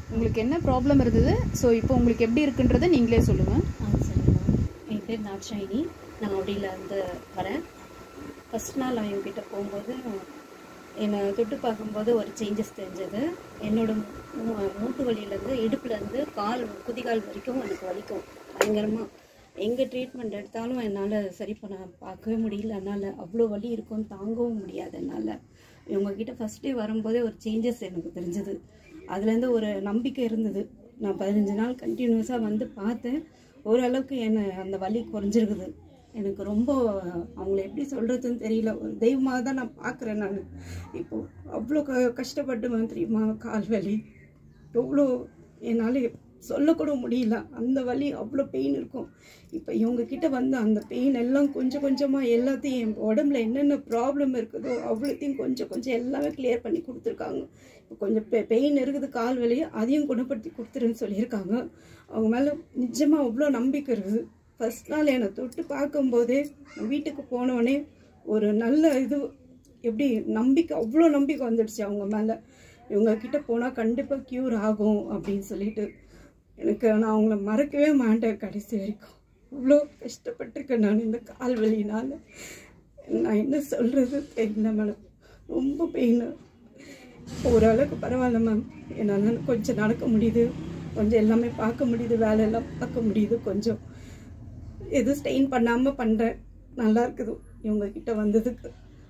உங்களுக்கு என்ன ப்ராப்ளம் இருந்தது? ஸோ இப்போ உங்களுக்கு எப்படி இருக்குன்றதை நீங்களே சொல்லுங்கள். சரிம்மா. என் பேர் நாட்சாயினி. நான் அப்படியிலேருந்து வரேன். ஃபஸ்ட் நாள் நான் என்கிட்ட போகும்போது என்னை தொட்டு பார்க்கும்போது ஒரு சேஞ்சஸ் தெரிஞ்சது. என்னோட மூட்டு வலியிலேருந்து இடுப்புலேருந்து குதிகால் வரைக்கும் எனக்கு வலிக்கும் பயங்கரமாக. எங்கே ட்ரீட்மெண்ட் எடுத்தாலும் என்னால் சரி பண்ண பார்க்கவே முடியல. என்னால் அவ்வளோ வலி இருக்கும், தாங்கவும் முடியாது என்னால். இவங்கக்கிட்ட ஃபஸ்ட் டே வரும்போதே ஒரு சேஞ்சஸ் எனக்கு தெரிஞ்சது. அதுலேருந்து ஒரு நம்பிக்கை இருந்தது. நான் 15 நாள் கண்டினியூஸாக வந்து பார்த்தேன். ஓரளவுக்கு என்னை அந்த வலி குறைஞ்சிருக்குது. எனக்கு ரொம்ப அவங்கள எப்படி சொல்கிறதுன்னு தெரியல. ஒரு தெய்வமாக தான் நான் பார்க்குறேன். நான் இப்போது அவ்வளோ கஷ்டப்பட்டுவேன் தெரியுமா. கால் வலி எவ்வளோ என்னால் சொல்லக்கூட முடியல. அந்த வலி அவ்வளோ பெயின் இருக்கும். இப்போ இவங்கக்கிட்ட வந்து அந்த பெயின் எல்லாம் கொஞ்சம் கொஞ்சமாக எல்லாத்தையும் என் உடம்புல என்னென்ன ப்ராப்ளம் இருக்குதோ அவ்வளோத்தையும் கொஞ்சம் கொஞ்சம் எல்லாமே கிளியர் பண்ணி கொடுத்துருக்காங்க. இப்போ கொஞ்சம் பெயின் இருக்குது கால் வலி, அதையும் குணப்படுத்தி கொடுத்துருன்னு சொல்லியிருக்காங்க. அவங்க மேலே நிஜமாக அவ்வளோ நம்பிக்கை இருக்குது. ஃபஸ்ட் நாள் என்னை தொட்டு பார்க்கும்போதே வீட்டுக்கு போனோடனே ஒரு நல்ல இது எப்படி நம்பிக்கை, அவ்வளோ நம்பிக்கை வந்துடுச்சு அவங்க மேலே. இவங்கக்கிட்ட போனால் கண்டிப்பாக க்யூர் ஆகும் அப்படின்னு சொல்லிட்டு எனக்கு நான் அவங்கள மறக்கவே மாட்டேன் கடைசி வரைக்கும். அவ்வளோ கஷ்டப்பட்டிருக்கேன் நான் இந்த கால் வலினால். நான் என்ன சொல்கிறது தெரியல மேடம். ரொம்ப பெயின். ஓரளவுக்கு பரவாயில்ல மேம். என்னால் கொஞ்சம் நடக்க முடியுது, கொஞ்சம் எல்லாமே பார்க்க முடியுது, வேலையெல்லாம் பார்க்க முடியுது. கொஞ்சம் எதுவும் ஸ்டெயின் பண்ணாமல் பண்ணுறேன். நல்லா இருக்குது இவங்கக்கிட்ட வந்ததுக்கு.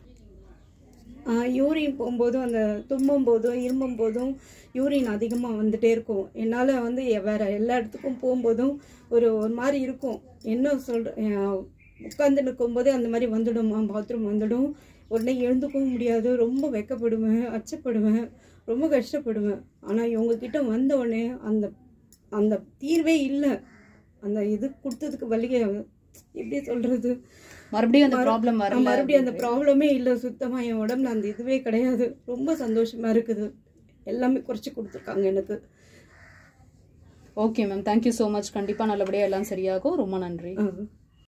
யூரின் போகும்போதும் அந்த தும்பும் போதும் இரும்பும் போதும் யூரின் அதிகமாக வந்துகிட்டே இருக்கும். என்னால் வந்து வேறு எல்லா இடத்துக்கும் போகும்போதும் ஒரு மாதிரி இருக்கும். என்ன சொல்கிறேன், உட்காந்து நிற்கும்போதே அந்த மாதிரி வந்துடுமா, பாத்ரூம் வந்துடும். உடனே எழுந்துக்கவும் முடியாது. ரொம்ப வெக்கப்படுவேன், அச்சப்படுவேன், ரொம்ப கஷ்டப்படுவேன். ஆனால் இவங்கக்கிட்ட வந்த உடனே அந்த அந்த தீர்வே இல்லை. அந்த இது கொடுத்ததுக்கு வலிய எப்படி சொல்கிறது, மறுபடியும் அந்த ப்ராப்ளம் மறுபடியும் அந்த ப்ராப்ளமே இல்லை. சுத்தமாக என் உடம்புல அந்த இதுவே கிடையாது. ரொம்ப சந்தோஷமாக இருக்குது. எல்லாமே குறைச்சி கொடுத்துருக்காங்க எனக்கு. Okay ma'am, thank you so much. கண்டிப்பாக நல்லபடியாக எல்லாம் சரியாகும். ரொம்ப நன்றி.